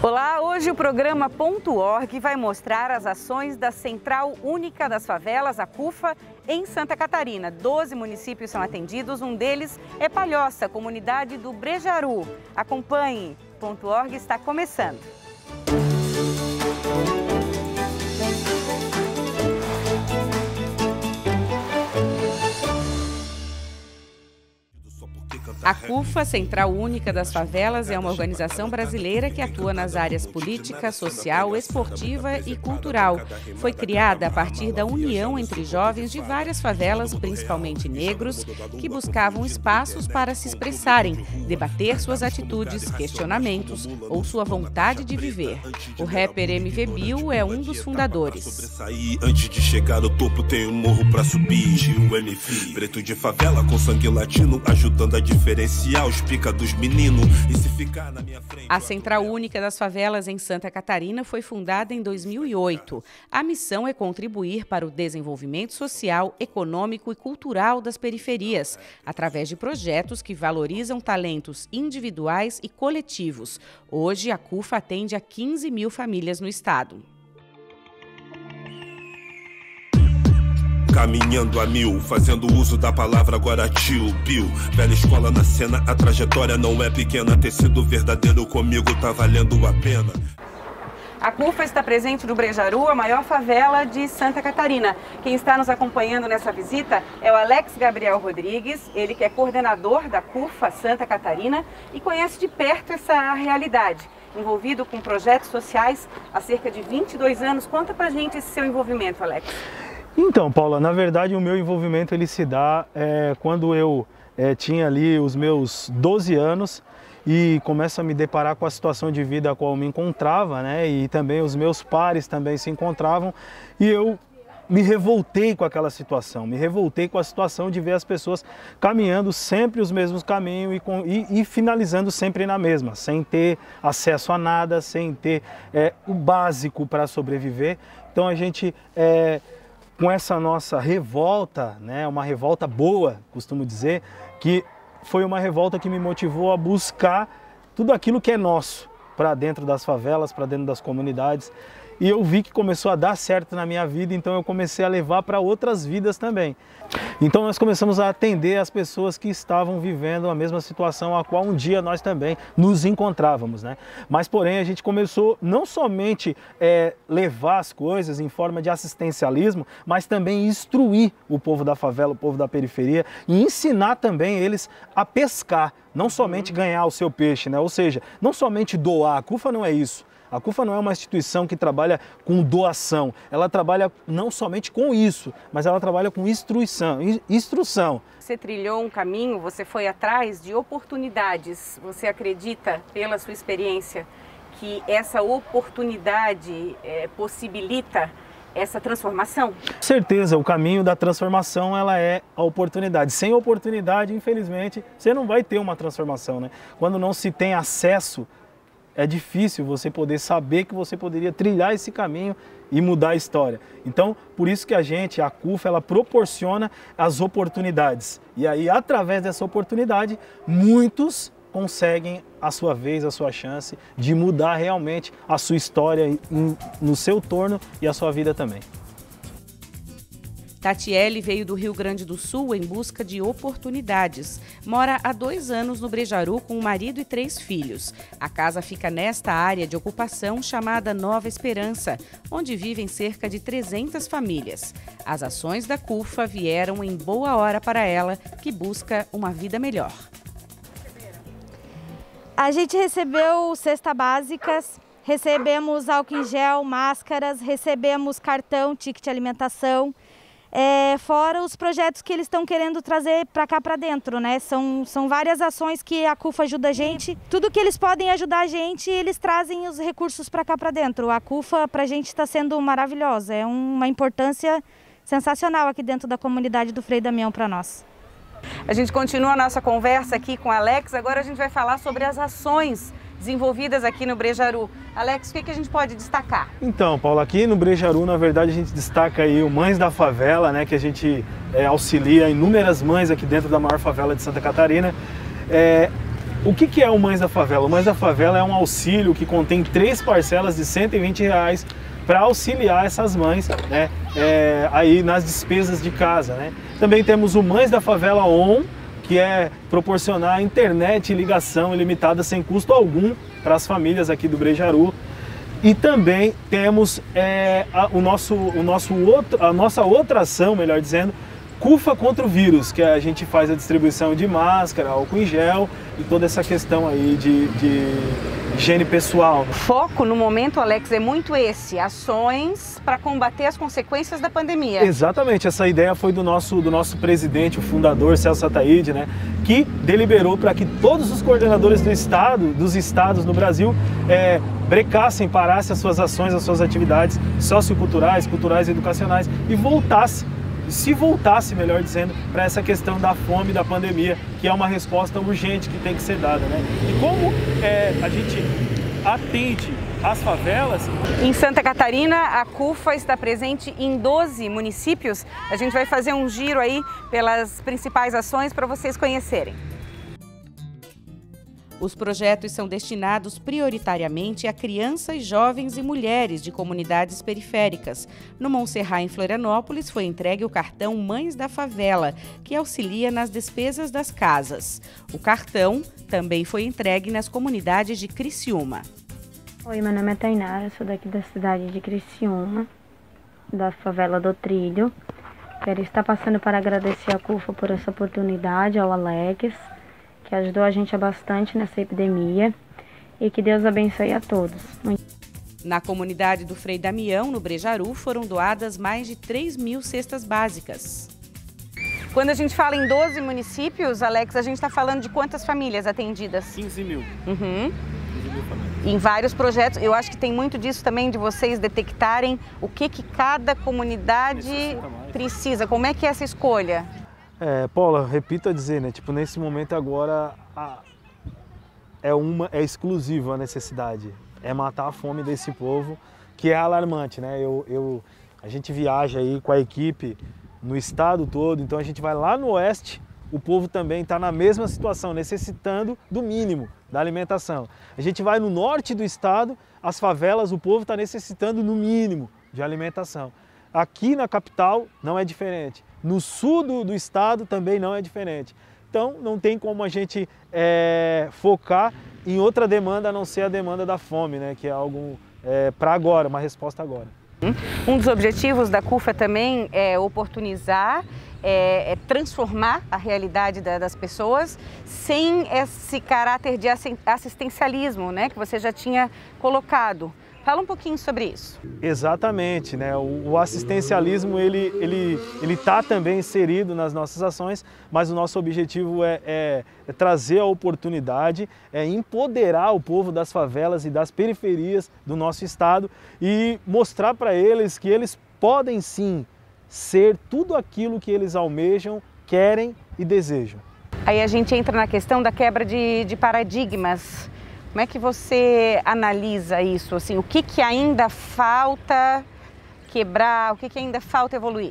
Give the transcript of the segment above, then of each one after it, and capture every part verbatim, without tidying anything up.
Olá, hoje o programa Ponto Org vai mostrar as ações da Central Única das Favelas, a CUFA, em Santa Catarina. doze municípios são atendidos, um deles é Palhoça, comunidade do Brejaru. Acompanhe, Ponto Org está começando. A CUFA, Central Única das Favelas, é uma organização brasileira que atua nas áreas política, social, esportiva e cultural. Foi criada a partir da união entre jovens de várias favelas, principalmente negros, que buscavam espaços para se expressarem, debater suas atitudes, questionamentos ou sua vontade de viver. O rapper M V Bill é um dos fundadores. Antes de chegar no topo tem um morro pra subir. O M V, preto de favela com sangue latino, ajudando a diferenciar os pica dos meninos. E se ficar na minha frente... A Central Única das Favelas em Santa Catarina foi fundada em dois mil e oito. A missão é contribuir para o desenvolvimento social, econômico e cultural das periferias, através de projetos que valorizam talentos individuais e coletivos. Hoje, a CUFA atende a quinze mil famílias no estado. Caminhando a mil, fazendo uso da palavra agora tio, Bill. Velha escola na cena, a trajetória não é pequena. Ter sido verdadeiro comigo tá valendo a pena. A CUFA está presente no Brejaru, a maior favela de Santa Catarina. Quem está nos acompanhando nessa visita é o Alex Gabriel Rodrigues, ele que é coordenador da CUFA Santa Catarina e conhece de perto essa realidade. Envolvido com projetos sociais há cerca de vinte e dois anos. Conta pra gente esse seu envolvimento, Alex. Então, Paula, na verdade o meu envolvimento ele se dá é, quando eu é, tinha ali os meus doze anos e começo a me deparar com a situação de vida a qual eu me encontrava, né? E também os meus pares também se encontravam e eu me revoltei com aquela situação, me revoltei com a situação de ver as pessoas caminhando sempre os mesmos caminhos e, com, e, e finalizando sempre na mesma, sem ter acesso a nada, sem ter é, o básico para sobreviver. Então a gente... É, com essa nossa revolta, né, uma revolta boa, costumo dizer, que foi uma revolta que me motivou a buscar tudo aquilo que é nosso, para dentro das favelas, para dentro das comunidades. E eu vi que começou a dar certo na minha vida, então eu comecei a levar para outras vidas também. Então nós começamos a atender as pessoas que estavam vivendo a mesma situação a qual um dia nós também nos encontrávamos, né? Mas porém a gente começou não somente é, levar as coisas em forma de assistencialismo, mas também instruir o povo da favela, o povo da periferia e ensinar também eles a pescar, não somente ganhar o seu peixe, né? Ou seja, não somente doar, a CUFA não é isso. A CUFA não é uma instituição que trabalha com doação, ela trabalha não somente com isso, mas ela trabalha com instrução. instrução. Você trilhou um caminho, você foi atrás de oportunidades. Você acredita, pela sua experiência, que essa oportunidade é, possibilita essa transformação? Com certeza, o caminho da transformação ela é a oportunidade. Sem oportunidade, infelizmente, você não vai ter uma transformação, né? Quando não se tem acesso, é difícil você poder saber que você poderia trilhar esse caminho e mudar a história. Então, por isso que a gente, a CUFA, ela proporciona as oportunidades. E aí, através dessa oportunidade, muitos conseguem a sua vez, a sua chance de mudar realmente a sua história no seu torno e a sua vida também. Tatiele veio do Rio Grande do Sul em busca de oportunidades. Mora há dois anos no Brejaru com o marido e três filhos. A casa fica nesta área de ocupação chamada Nova Esperança, onde vivem cerca de trezentas famílias. As ações da CUFA vieram em boa hora para ela, que busca uma vida melhor. A gente recebeu cesta básicas, recebemos álcool em gel, máscaras, recebemos cartão, ticket alimentação. É, fora os projetos que eles estão querendo trazer para cá para dentro, né? São, são várias ações que a CUFA ajuda a gente. Tudo que eles podem ajudar a gente, eles trazem os recursos para cá para dentro. A CUFA para a gente está sendo maravilhosa, é uma importância sensacional aqui dentro da comunidade do Frei Damião para nós. A gente continua a nossa conversa aqui com o Alex, agora a gente vai falar sobre as ações desenvolvidas aqui no Brejaru. Alex, o que, que a gente pode destacar? Então, Paulo, aqui no Brejaru, na verdade, a gente destaca aí o Mães da Favela, né, que a gente é, auxilia inúmeras mães aqui dentro da maior favela de Santa Catarina. É, O que, que é o Mães da Favela? O Mães da Favela é um auxílio que contém três parcelas de cento e vinte reais para auxiliar essas mães, né, é, aí nas despesas de casa, né? Também temos o Mães da Favela On, que é proporcionar internet e ligação ilimitada sem custo algum para as famílias aqui do Brejaru. E também temos é, a, o nosso, o nosso outro, a nossa outra ação, melhor dizendo, CUFA contra o vírus, que a gente faz a distribuição de máscara, álcool em gel e toda essa questão aí de, de higiene pessoal. O foco no momento, Alex, é muito esse, ações para combater as consequências da pandemia. Exatamente, essa ideia foi do nosso, do nosso presidente, o fundador Celso Ataíde, né, que deliberou para que todos os coordenadores do estado, dos estados no Brasil, é, brecassem, parassem as suas ações, as suas atividades socioculturais, culturais e educacionais e voltassem, se voltasse, melhor dizendo, para essa questão da fome, da pandemia, que é uma resposta urgente que tem que ser dada, né? E como é, a gente atende às favelas... Em Santa Catarina, a CUFA está presente em doze municípios. A gente vai fazer um giro aí pelas principais ações para vocês conhecerem. Os projetos são destinados prioritariamente a crianças, jovens e mulheres de comunidades periféricas. No Montserrat, em Florianópolis, foi entregue o cartão Mães da Favela, que auxilia nas despesas das casas. O cartão também foi entregue nas comunidades de Criciúma. Oi, meu nome é Tainara, sou daqui da cidade de Criciúma, da favela do Trilho. Quero estar passando para agradecer a CUFA por essa oportunidade, ao Alex, que ajudou a gente bastante nessa epidemia, e que Deus abençoe a todos. Na comunidade do Frei Damião, no Brejaru, foram doadas mais de três mil cestas básicas. Quando a gente fala em doze municípios, Alex, a gente está falando de quantas famílias atendidas? quinze mil. Uhum. quinze mil famílias. Em vários projetos, eu acho que tem muito disso também, de vocês detectarem o que, que cada comunidade precisa. Como é que é essa escolha? É, Paula, repito a dizer, né? Tipo, nesse momento agora a, é, uma, é exclusiva a necessidade, é matar a fome desse povo, que é alarmante, né? Eu, eu, a gente viaja aí com a equipe no estado todo, então a gente vai lá no oeste, o povo também está na mesma situação, necessitando do mínimo da alimentação. A gente vai no norte do estado, as favelas, o povo está necessitando no mínimo de alimentação. Aqui na capital não é diferente. No sul do, do estado também não é diferente. Então não tem como a gente é, focar em outra demanda a não ser a demanda da fome, né? Que é algo é, para agora, uma resposta agora. Um dos objetivos da CUFA também é oportunizar, é, é transformar a realidade da, das pessoas sem esse caráter de assistencialismo, né? Que você já tinha colocado. Fala um pouquinho sobre isso. Exatamente, né? O, o assistencialismo ele ele ele está também inserido nas nossas ações, mas o nosso objetivo é, é, é trazer a oportunidade, é empoderar o povo das favelas e das periferias do nosso estado e mostrar para eles que eles podem sim ser tudo aquilo que eles almejam, querem e desejam. Aí a gente entra na questão da quebra de, de paradigmas. Como é que você analisa isso? Assim, o que, que ainda falta quebrar, o que, que ainda falta evoluir?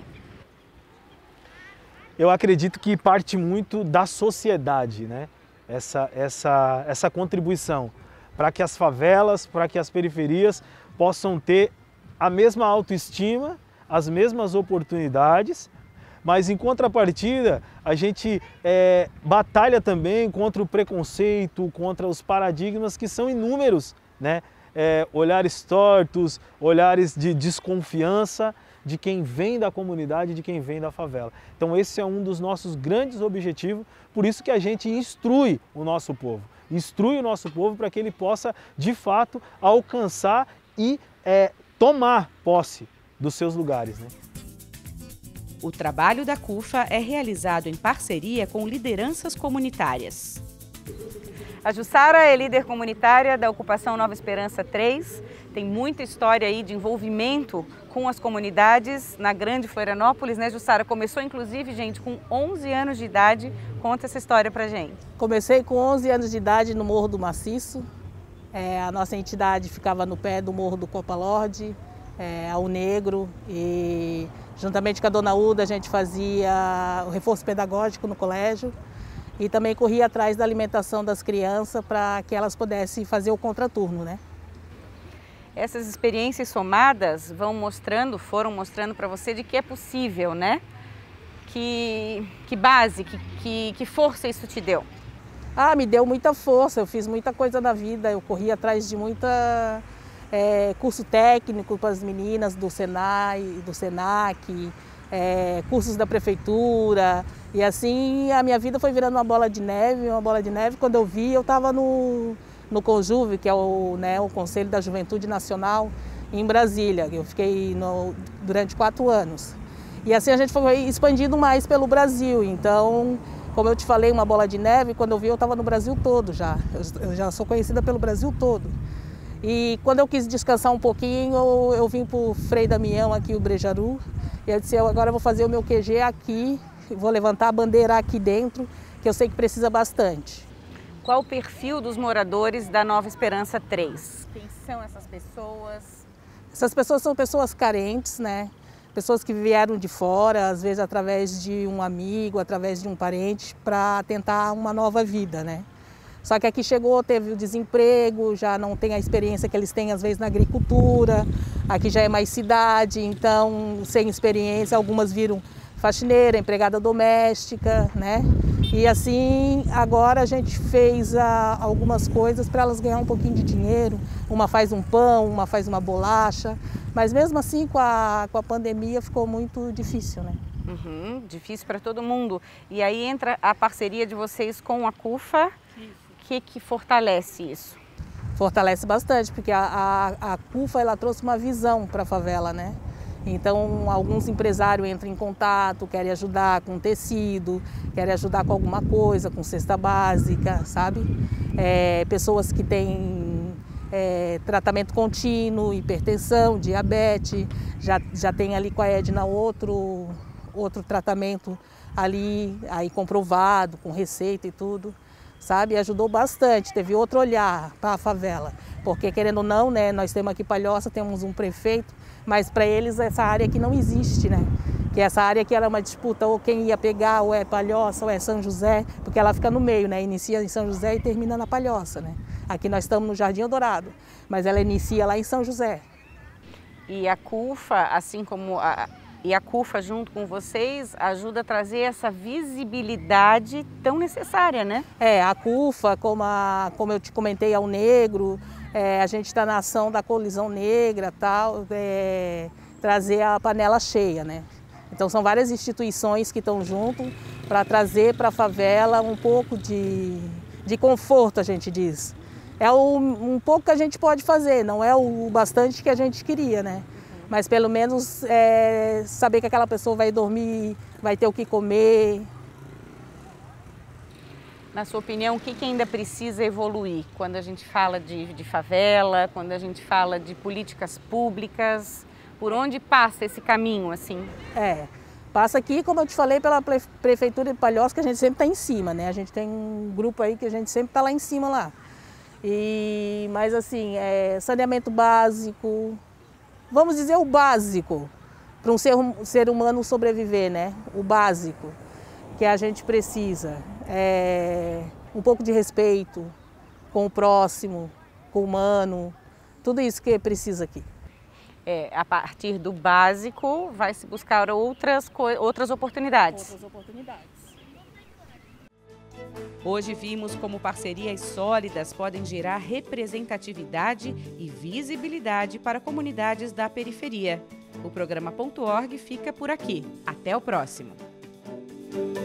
Eu acredito que parte muito da sociedade, né? Essa, essa, essa contribuição para que as favelas, para que as periferias possam ter a mesma autoestima, as mesmas oportunidades, mas em contrapartida a gente é, batalha também contra o preconceito, contra os paradigmas que são inúmeros, né? É, olhares tortos, olhares de desconfiança de quem vem da comunidade, de quem vem da favela. Então esse é um dos nossos grandes objetivos, por isso que a gente instrui o nosso povo, instrui o nosso povo para que ele possa de fato alcançar e é, tomar posse dos seus lugares, né? O trabalho da CUFA é realizado em parceria com lideranças comunitárias. A Jussara é líder comunitária da Ocupação Nova Esperança três, tem muita história aí de envolvimento com as comunidades na Grande Florianópolis, né, Jussara? Começou inclusive, gente, com onze anos de idade. Conta essa história pra gente. Comecei com onze anos de idade no Morro do Maciço. É, a nossa entidade ficava no pé do Morro do Copalorde, é, ao Negro, e juntamente com a Dona Uda a gente fazia o reforço pedagógico no colégio. e também corria atrás da alimentação das crianças para que elas pudessem fazer o contraturno, né? Essas experiências somadas vão mostrando, foram mostrando para você de que é possível, né? Que, que base, que, que, que força isso te deu? Ah, me deu muita força, eu fiz muita coisa na vida, eu corri atrás de muita é, curso técnico para as meninas do Senai, do Senac, é, cursos da prefeitura, e assim a minha vida foi virando uma bola de neve, uma bola de neve. Quando eu vi, eu estava no, no Conjuve, que é o, né, o Conselho da Juventude Nacional, em Brasília. Eu fiquei no, durante quatro anos. E assim a gente foi expandindo mais pelo Brasil, então, como eu te falei, uma bola de neve, quando eu vi eu estava no Brasil todo já, eu, eu já sou conhecida pelo Brasil todo. E quando eu quis descansar um pouquinho, eu, eu vim para o Frei Damião aqui, o Brejaru, e eu disse, eu agora vou fazer o meu Q G aqui, vou levantar a bandeira aqui dentro, que eu sei que precisa bastante. Qual o perfil dos moradores da Nova Esperança três? Quem são essas pessoas? Essas pessoas são pessoas carentes, né? Pessoas que vieram de fora, às vezes através de um amigo, através de um parente, para tentar uma nova vida, né? Só que aqui chegou, teve o desemprego, já não tem a experiência que eles têm às vezes na agricultura, aqui já é mais cidade, então sem experiência, algumas viram faxineira, empregada doméstica, né? E assim, agora a gente fez a, algumas coisas para elas ganhar um pouquinho de dinheiro, uma faz um pão, uma faz uma bolacha, mas mesmo assim com a, com a pandemia ficou muito difícil, né? Uhum, difícil para todo mundo. E aí entra a parceria de vocês com a CUFA. O que, que fortalece isso? Fortalece bastante, porque a, a, a CUFA ela trouxe uma visão para a favela, né? Então, alguns empresários entram em contato, querem ajudar com tecido, querem ajudar com alguma coisa, com cesta básica, sabe? É, pessoas que têm é, tratamento contínuo, hipertensão, diabetes, já, já tem ali com a Edna outro, outro tratamento ali, aí comprovado, com receita e tudo. Sabe, ajudou bastante, teve outro olhar para a favela, porque querendo ou não, né, nós temos aqui Palhoça, temos um prefeito, mas para eles essa área aqui não existe, né, que essa área aqui era uma disputa, ou quem ia pegar, ou é Palhoça, ou é São José, porque ela fica no meio, né, inicia em São José e termina na Palhoça, né, aqui nós estamos no Jardim Eldorado, mas ela inicia lá em São José. E a CUFA, assim como a... E a CUFA, junto com vocês, ajuda a trazer essa visibilidade tão necessária, né? É, a CUFA, como, a, como eu te comentei, ao negro, é, a gente está na ação da colisão negra, tal, é, trazer a panela cheia, né? Então são várias instituições que estão junto para trazer para a favela um pouco de, de conforto, a gente diz. É o, um pouco que a gente pode fazer, não é o bastante que a gente queria, né? Mas pelo menos é, saber que aquela pessoa vai dormir, vai ter o que comer. Na sua opinião, o que, que ainda precisa evoluir quando a gente fala de, de favela, quando a gente fala de políticas públicas? Por onde passa esse caminho, assim? É, passa aqui, como eu te falei, pela Prefeitura de Palhoça, que a gente sempre está em cima, né? A gente tem um grupo aí que a gente sempre está lá em cima lá. E, mas assim, é, saneamento básico... Vamos dizer o básico, para um ser, um ser humano sobreviver, né? O básico que a gente precisa. É um pouco de respeito com o próximo, com o humano, tudo isso que precisa aqui. É, a partir do básico vai se buscar outras, outras oportunidades. Outras oportunidades. Hoje vimos como parcerias sólidas podem gerar representatividade e visibilidade para comunidades da periferia. O programa ponto org fica por aqui. Até o próximo.